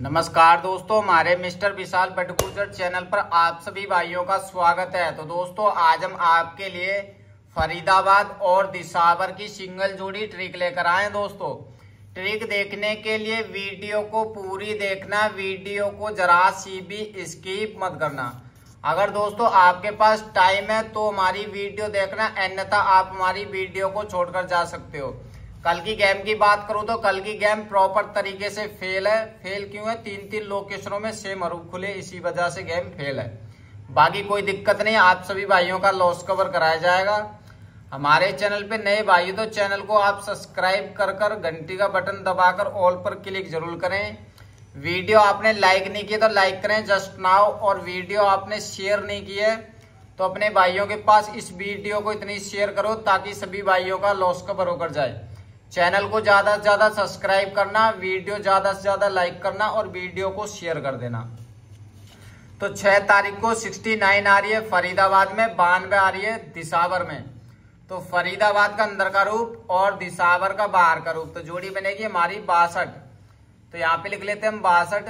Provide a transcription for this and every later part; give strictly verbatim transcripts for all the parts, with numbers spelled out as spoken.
नमस्कार दोस्तों, हमारे मिस्टर विशाल बटगुजर चैनल पर आप सभी भाइयों का स्वागत है। तो दोस्तों, आज हम आपके लिए फरीदाबाद और दिसावर की सिंगल जोड़ी ट्रिक लेकर आए हैं। दोस्तों, ट्रिक देखने के लिए वीडियो को पूरी देखना, वीडियो को जरा सी भी स्किप मत करना। अगर दोस्तों आपके पास टाइम है तो हमारी वीडियो देखना, अन्यथा आप हमारी वीडियो को छोड़कर जा सकते हो। कल की गेम की बात करूं तो कल की गेम प्रॉपर तरीके से फेल है। फेल क्यों है? तीन तीन लोकेशनों में सेम हरूफ खुले, इसी वजह से गेम फेल है। बाकी कोई दिक्कत नहीं, आप सभी भाइयों का लॉस कवर कराया जाएगा। हमारे चैनल पे नए भाई तो चैनल को आप सब्सक्राइब कर कर घंटी का बटन दबाकर ऑल पर क्लिक जरूर करें। वीडियो आपने लाइक नहीं किया तो लाइक करें जस्ट नाउ, और वीडियो आपने शेयर नहीं की है तो अपने भाइयों के पास इस वीडियो को इतनी शेयर करो ताकि सभी भाइयों का लॉस कवर होकर जाए। चैनल को ज्यादा से ज्यादा सब्सक्राइब करना, वीडियो ज्यादा से ज्यादा लाइक करना और वीडियो को शेयर कर देना। तो छह तारीख को सिक्सटी नाइन आ रही है फरीदाबाद में, बानवे आ रही है दिसावर में। तो फरीदाबाद का अंदर का रूप और दिसावर का बाहर का रूप, तो जोड़ी बनेगी हमारी बासठ। तो यहाँ पे लिख लेते हैं हम बासठ।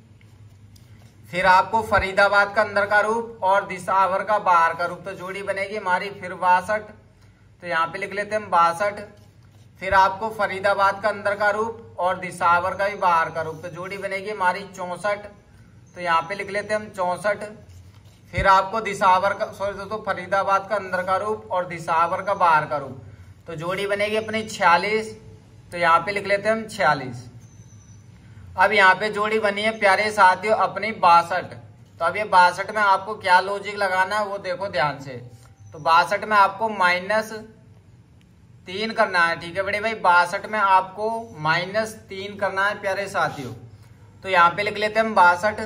फिर आपको फरीदाबाद का अंदर का रूप और दिसावर का बाहर का रूप, तो जोड़ी बनेगी हमारी फिर बासठ। तो यहाँ पे लिख लेते हैं हम बासठ। फिर आपको फरीदाबाद का अंदर का रूप और दिसावर का भी बाहर का रूप, तो जोड़ी बनेगी हमारी चौसठ। तो यहाँ पे लिख लेते हैं हम चौसठ। फिर आपको दिसावर का सॉरी दोस्तों फरीदाबाद का अंदर का रूप और दिसावर का बाहर का रूप, तो जोड़ी बनेगी अपनी छियालीस। तो यहाँ पे लिख लेते हैं हम छियालीस। अब यहाँ पे जोड़ी बनी है प्यारे साथियों अपनी बासठ। तो अब ये बासठ में आपको क्या लॉजिक लगाना है वो देखो ध्यान से। तो बासठ में आपको माइनस तीन करना है, ठीक है बड़े भाई। बासठ में आपको माइनस तीन करना है प्यारे साथियों। तो यहाँ पे लिख लेते हैं हम बासठ।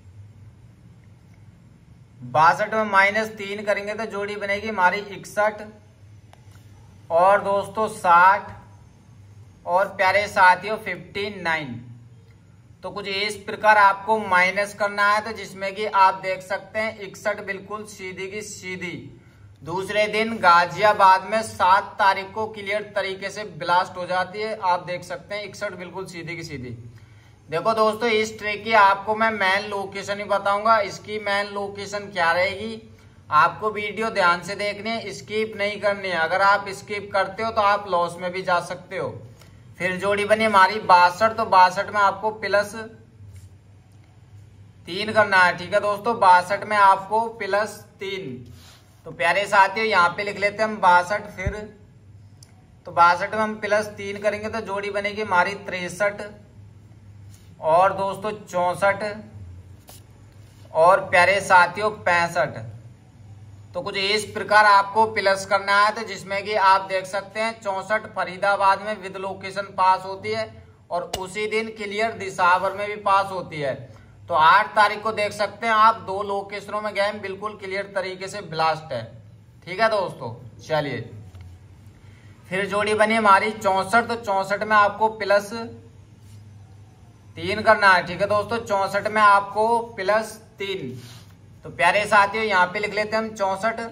बासठ में माइनस तीन करेंगे तो जोड़ी बनेगी हमारी इकसठ और दोस्तों साठ और प्यारे साथियों फिफ्टी नाइन। तो कुछ इस प्रकार आपको माइनस करना है, तो जिसमें कि आप देख सकते हैं इकसठ बिल्कुल सीधी की सीधी दूसरे दिन गाजियाबाद में सात तारीख को क्लियर तरीके से ब्लास्ट हो जाती है। आप देख सकते हैं इकसठ बिल्कुल सीधी की सीधी। देखो दोस्तों, इस ट्रिक की आपको मैं मेन लोकेशन ही बताऊंगा। इसकी मेन लोकेशन क्या रहेगी आपको वीडियो ध्यान से देखनी है, स्किप नहीं करनी है। अगर आप स्किप करते हो तो आप लॉस में भी जा सकते हो। फिर जोड़ी बनी हमारी बासठ। तो बासठ में आपको प्लस तीन करना है, ठीक है दोस्तों। बासठ में आपको प्लस तीन, तो प्यारे साथियों यहाँ पे लिख लेते हैं हम बासठ। फिर तो बासठ में हम प्लस तीन करेंगे तो जोड़ी बनेगी हमारी तिरसठ और दोस्तों चौसठ और प्यारे साथियों पैंसठ। तो कुछ इस प्रकार आपको प्लस करना है, तो जिसमें कि आप देख सकते हैं चौसठ फरीदाबाद में विद लोकेशन पास होती है और उसी दिन क्लियर दिसावर में भी पास होती है। तो आठ तारीख को देख सकते हैं आप दो लोकेशनों में गेम बिल्कुल क्लियर तरीके से ब्लास्ट है, ठीक है दोस्तों। चलिए फिर जोड़ी बनी हमारी चौसठ। तो चौसठ में आपको प्लस तीन करना है, ठीक है दोस्तों। चौसठ में आपको प्लस तीन, तो प्यारे साथियों यहाँ पे लिख लेते हैं हम चौसठ।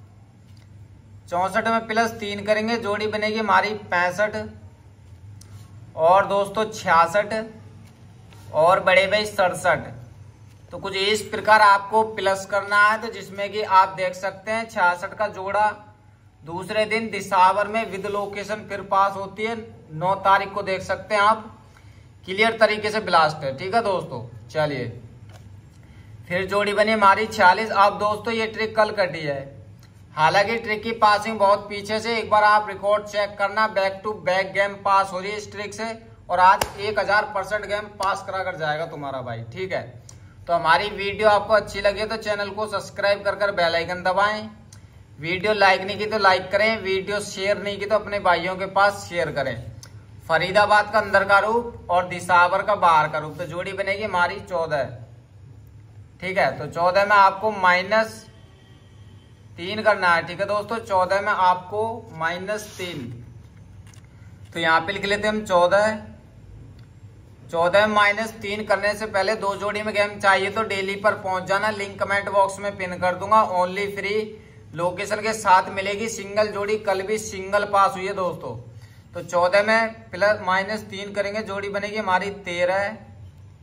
चौसठ में प्लस तीन करेंगे जोड़ी बनेगी हमारी पैंसठ और दोस्तों छियासठ और बड़े भाई सड़सठ। तो कुछ इस प्रकार आपको प्लस करना है, तो जिसमें कि आप देख सकते हैं छियासठ का जोड़ा दूसरे दिन दिसावर में विद लोकेशन फिर पास होती है। नौ तारीख को देख सकते हैं आप क्लियर तरीके से ब्लास्ट है, ठीक है दोस्तों। चलिए फिर जोड़ी बनी हमारी छियालीस। अब दोस्तों ये ट्रिक कल कटी है, हालांकि ट्रिक की पासिंग बहुत पीछे से, एक बार आप रिकॉर्ड चेक करना। Back to back game pass हो रही है इस ट्रिक से और आज एक हजार परसेंट गेम पास करा कर जाएगा तुम्हारा भाई, ठीक है। तो हमारी वीडियो आपको अच्छी लगे तो चैनल को सब्सक्राइब कर कर बेल आइकन दबाएं। वीडियो लाइक नहीं की तो लाइक करें, वीडियो शेयर नहीं की तो अपने भाइयों के पास शेयर करें। फरीदाबाद का अंदर का रूप और दिसावर का बाहर का रूप, तो जोड़ी बनेगी हमारी चौदह, ठीक है। तो चौदह में आपको माइनस तीन करना है, ठीक है दोस्तों। चौदह में आपको माइनस तीन, तो यहाँ पे लिख लेते हैं हम चौदह। चौदह में माइनस तीन करने से पहले दो जोड़ी में गेम चाहिए तो डेली पर पहुंच जाना, लिंक कमेंट बॉक्स में पिन कर दूंगा। ओनली फ्री लोकेशन के साथ मिलेगी सिंगल जोड़ी, कल भी सिंगल पास हुई है दोस्तों। तो चौदह में प्लस माइनस तीन करेंगे जोड़ी बनेगी हमारी तेरह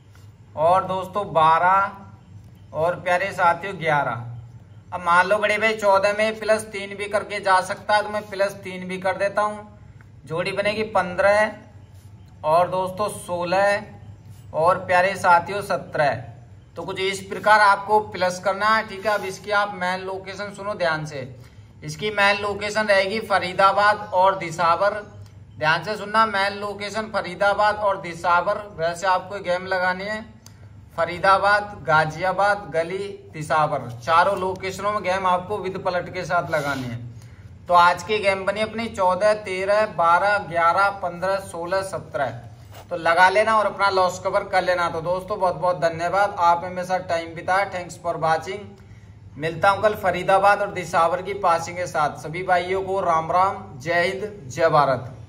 और दोस्तों बारह और प्यारे साथियों ग्यारह। अब मान लो बड़े भाई चौदह में प्लस तीन भी करके जा सकता है तो मैं प्लस तीन भी कर देता हूँ। जोड़ी बनेगी पंद्रह और दोस्तों सोलह और प्यारे साथियों सत्रह। तो कुछ इस प्रकार आपको प्लस करना है, ठीक है। अब इसकी आप मेन लोकेशन सुनो ध्यान से। इसकी मेन लोकेशन रहेगी फरीदाबाद और दिसावर। ध्यान से सुनना, मेन लोकेशन फरीदाबाद और दिसावर। वैसे आपको गेम लगानी है फरीदाबाद, गाजियाबाद, गली, दिसावर, चारों लोकेशनों में गेम आपको विद पलट के साथ लगानी है। तो आज की गेम बनी अपनी चौदह, तेरह, बारह, ग्यारह, पंद्रह, सोलह, सत्रह। तो लगा लेना और अपना लॉस कवर कर लेना। तो दोस्तों बहुत बहुत धन्यवाद, आपने मेरे साथ टाइम बिताया। Thanks for watching. मिलता हूं कल फरीदाबाद और दिसावर की पासिंग के साथ। सभी भाइयों को राम राम, जय हिंद, जय भारत।